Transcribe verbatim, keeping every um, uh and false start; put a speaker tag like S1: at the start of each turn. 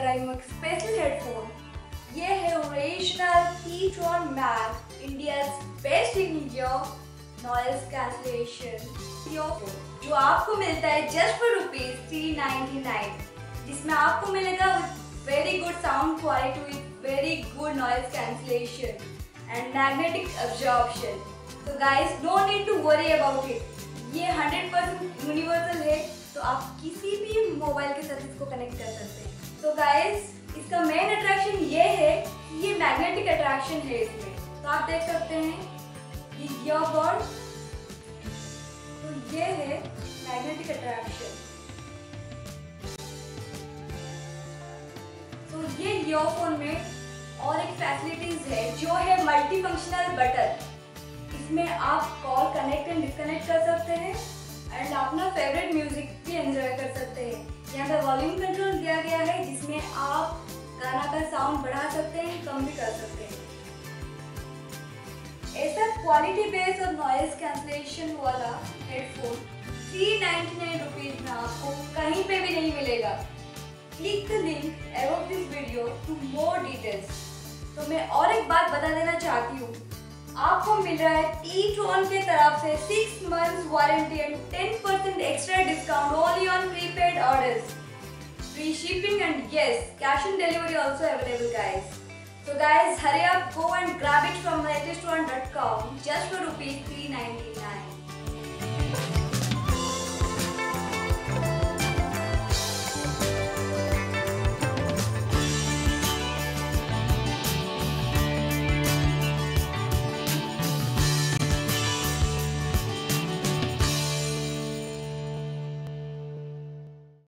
S1: लेकर आई हूँ एक स्पेशल हेडफोन। ये है original Keytron mag, India's best in ear noise cancellation earphone, जो आपको मिलता है just for rupees three ninety nine, जिसमें आपको मिलेगा very good sound quality with very good noise cancellation and magnetic absorption. तो guys, no need to worry about it. ये hundred percent universal है, तो आप किसी भी मोबाइल के साथ इसको कनेक्ट कर सकते हैं। तो गाइस, इसका मेन अट्रैक्शन ये है कि ये मैग्नेटिक अट्रैक्शन है इसमें। तो आप देख सकते हैं ये ईयरबड, तो ये है मैग्नेटिक अट्रैक्शन। तो ये ईयरफोन में और एक फैसिलिटीज है जो है मल्टी फंक्शनल बटन। इसमें आप कॉल कनेक्ट एंड डिस्कनेक्ट कर सकते हैं एंड अपना फेवरेट म्यूजिक भी एंजॉय कर सकते हैं। यहाँ पे वॉल्यूम कंट्रोल दिया गया है, जिसमें आप गाना का साउंड बढ़ा सकते हैं, कम भी कर सकते हैं। ऐसा क्वालिटी बेस और नॉइज कैंसलेशन वाला headphone three ninety nine rupees में आपको कहीं पे भी नहीं मिलेगा। Click the link above this video to more details. तो मैं और एक बात बता देना चाहती हूँ, आपको मिल रहा है कीट्रॉन के तरफ से six months warranty and ten percent extra discount only on prepaid orders, free shipping and yes, cash on delivery also available, guys. So guys, hurry up, go and grab it from latest one dot com just for rupees three ninety-nine.